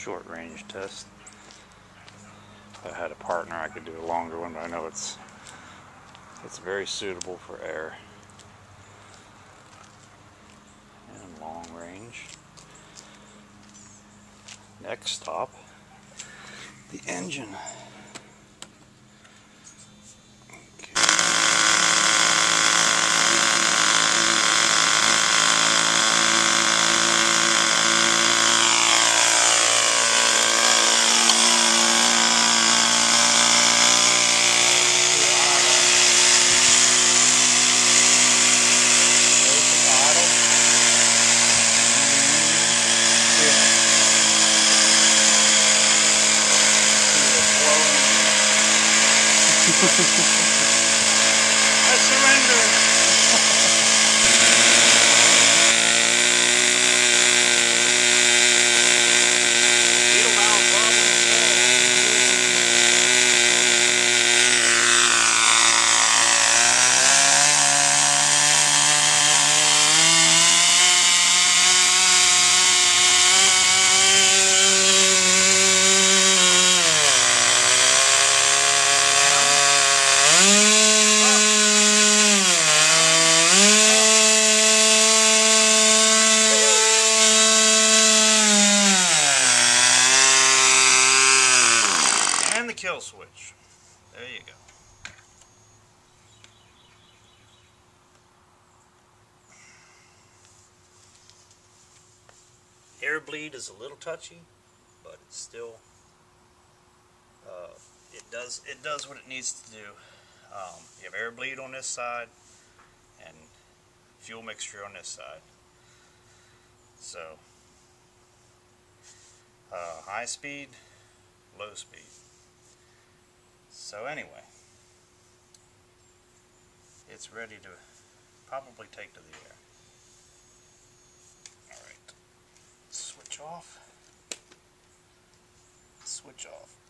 short range test. If I had a partner, I could do a longer one, but I know it's very suitable for air and long range. Next stop, the engine. I surrender. And the kill switch. There you go. Air bleed is a little touchy, but it's still it does what it needs to do. You have air bleed on this side and fuel mixture on this side. So high speed, low speed. So anyway, it's ready to probably take to the air. Alright, switch off, switch off.